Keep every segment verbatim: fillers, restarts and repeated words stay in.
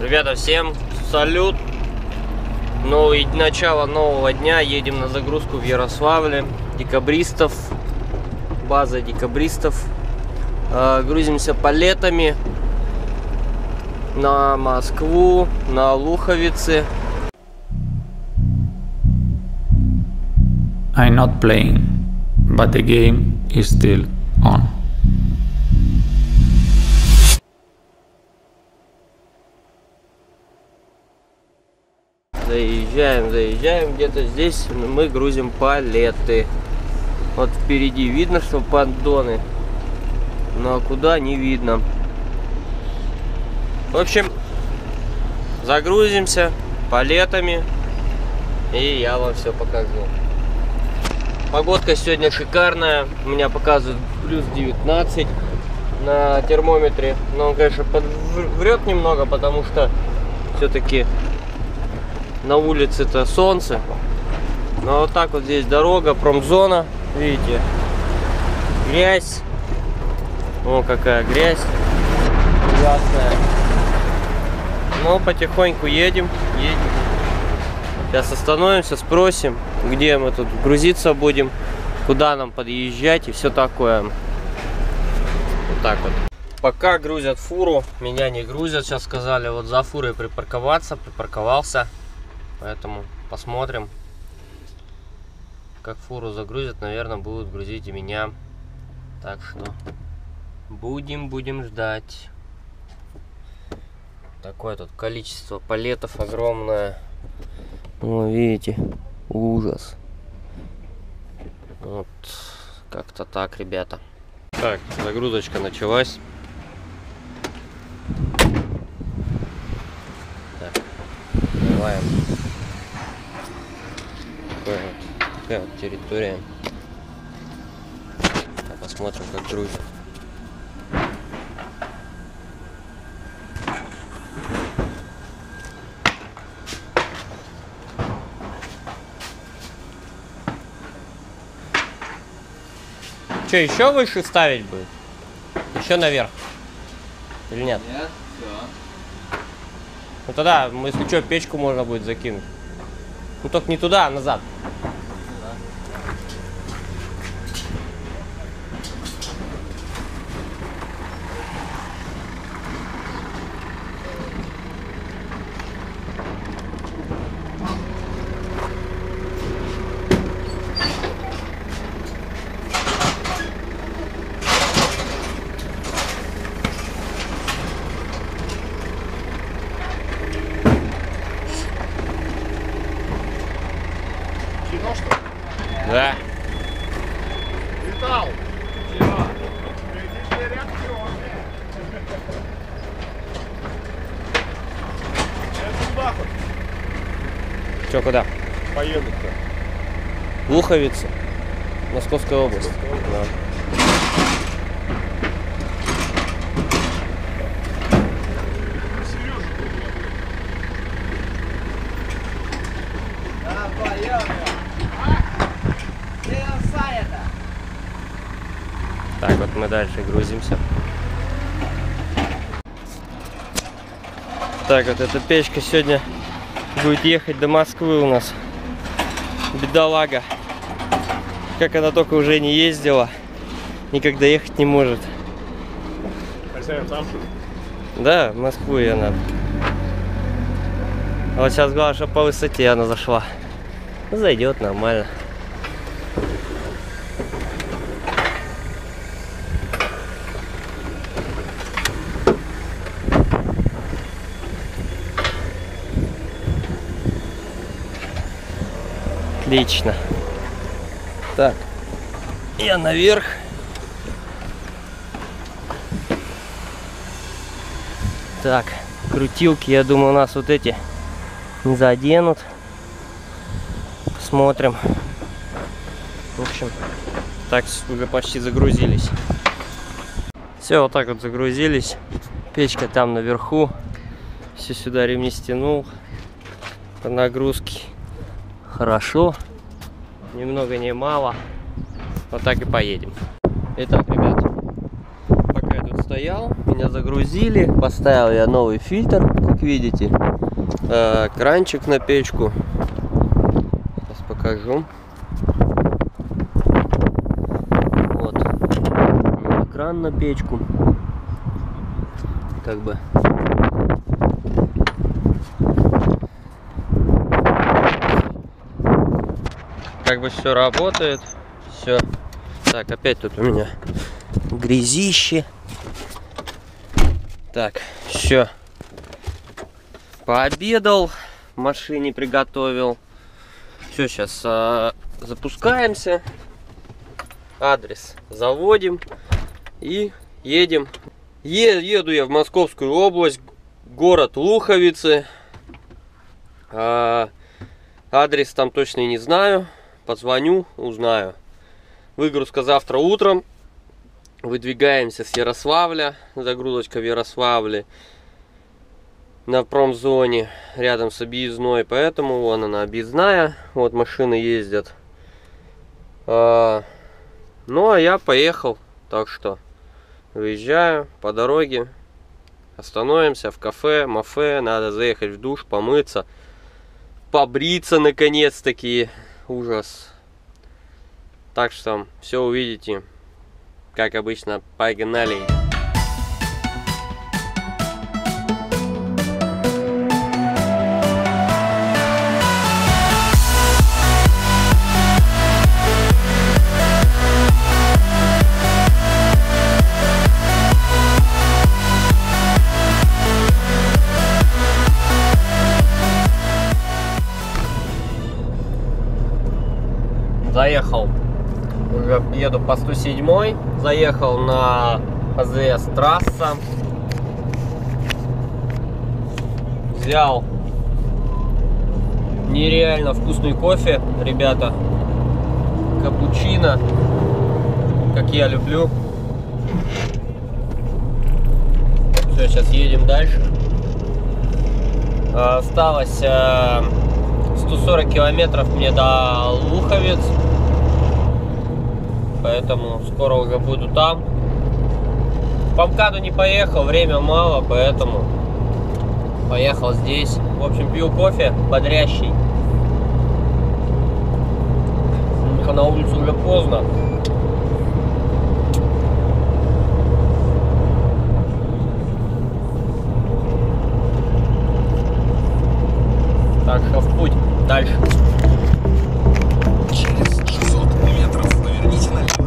Ребята, всем салют! Новый, начало нового дня. Едем на загрузку в Ярославле. Декабристов. База декабристов. Э, грузимся палетами на Москву, на Луховицы. I'm not playing, but the game is still on. Заезжаем, заезжаем, где-то здесь мы грузим палеты. Вот впереди видно, что поддоны, но куда не видно. В общем, загрузимся палетами, и я вам все покажу. Погодка сегодня шикарная, у меня показывает плюс девятнадцать на термометре, но он, конечно, врет немного, потому что все-таки на улице-то солнце. Но вот так вот здесь дорога, промзона, видите, грязь. О, какая грязь ужасная. Но потихоньку едем, едем. Сейчас остановимся, спросим, где мы тут грузиться будем, куда нам подъезжать и все такое. Вот так вот. Пока грузят фуру, меня не грузят. Сейчас сказали вот за фурой припарковаться, припарковался. Поэтому посмотрим, как фуру загрузят. Наверное, будут грузить и меня. Так что будем, будем ждать. Такое тут количество палетов огромное. О, видите, ужас. Вот, как-то так, ребята. Так, загрузочка началась. Так, даваем. Такая вот, такая вот территория. Так, посмотрим, как грузят. Что, еще выше ставить будет? Еще наверх? Или нет? Нет, все. Ну тогда, если что, печку можно будет закинуть. Ну только не туда, а назад. Да. Летал. Че, куда? Поеду-то. Луховицы. Московская область. Да. Так, вот мы дальше грузимся. Так, вот эта печка сегодня будет ехать до Москвы у нас. Бедолага. Как она только уже не ездила, никогда ехать не может. Хозяин сам? Да, в Москву ее надо. А вот сейчас главное, чтобы по высоте она зашла. Зайдет нормально. Отлично. Так, я наверх. Так, крутилки, я думаю, у нас вот эти не заденут. Посмотрим. В общем, так уже почти загрузились. Все, вот так вот загрузились. Печка там наверху. Все сюда ремни стянул. По нагрузке. Хорошо. Ни много, ни мало. Вот так и поедем. Итак, ребят, пока я тут стоял, меня загрузили. Поставил я новый фильтр, как видите. Э, кранчик на печку. Сейчас покажу. Вот. Кран на печку. Как бы. Как бы все работает. Все. Так, опять тут у меня грязище. Так, все. Пообедал, в машине приготовил. Все, сейчас а, запускаемся. Адрес заводим и едем. Е еду я в Московскую область, город Луховицы. А, адрес там точно не знаю. Позвоню, узнаю. Выгрузка завтра утром. Выдвигаемся с Ярославля. Загрузочка в Ярославле. На промзоне. Рядом с объездной. Поэтому вон она объездная. Вот машины ездят. А, ну а я поехал. Так что выезжаю по дороге. Остановимся в кафе, мафе. Надо заехать в душ, помыться. Побриться наконец-таки. Ужас. Так что все увидите. Как обычно, погнали. Заехал. Уже еду по сто седьмой. Заехал на АЗС трасса. Взял нереально вкусный кофе, ребята. Капучино, как я люблю. Все, сейчас едем дальше. Осталось сто сорок километров мне до Луховиц. Поэтому скоро уже буду там. По МКАДу не поехал, время мало, поэтому поехал здесь. В общем, пью кофе бодрящий. На улице уже поздно. Так что в путь дальше. Через шестьсот метров поверните налево.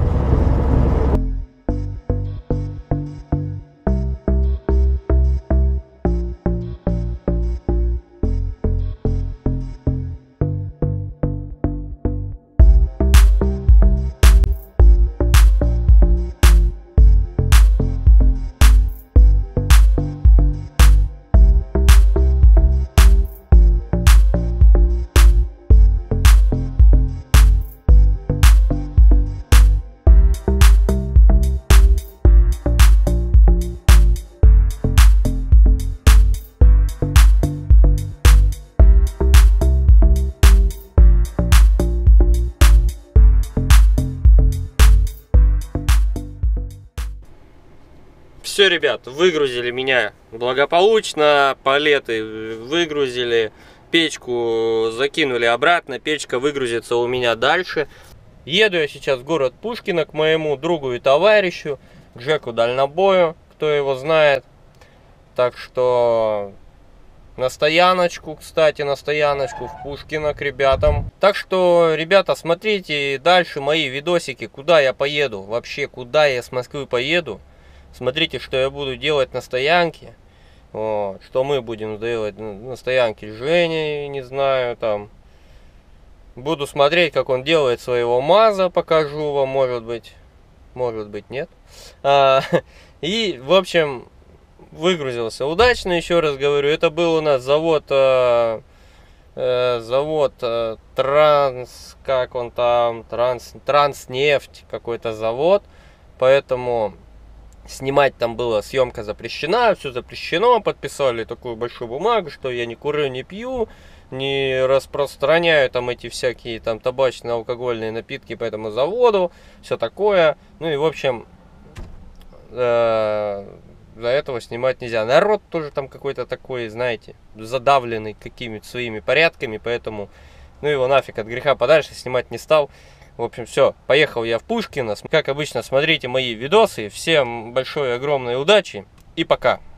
Все, ребят, выгрузили меня благополучно, палеты выгрузили, печку закинули обратно, печка выгрузится у меня дальше. Еду я сейчас в город Пушкино к моему другу и товарищу, Джеку Дальнобою, кто его знает. Так что на стояночку, кстати, на стояночку в Пушкино к ребятам. Так что, ребята, смотрите дальше мои видосики, куда я поеду, вообще куда я с Москвы поеду. Смотрите, что я буду делать на стоянке. Вот, что мы будем делать на стоянке с Женей, не знаю, там. Буду смотреть, как он делает своего МАЗа, покажу вам, может быть. Может быть, нет. А, и, в общем, выгрузился удачно, еще раз говорю. Это был у нас завод, э, э, завод э, Транс, как он там, Транс, Транснефть, какой-то завод. Поэтому снимать там было, съемка запрещена, все запрещено. Подписали такую большую бумагу, что я не курю, не пью, не распространяю там эти всякие там табачные, алкогольные напитки по этому заводу, все такое. Ну и в общем, э, из-за этого снимать нельзя. Народ тоже там какой-то такой, знаете, задавленный какими-то своими порядками, поэтому, ну его нафиг, от греха подальше, снимать не стал. В общем, все, поехал я в Пушкино. Как обычно, смотрите мои видосы. Всем большой, огромной удачи и пока.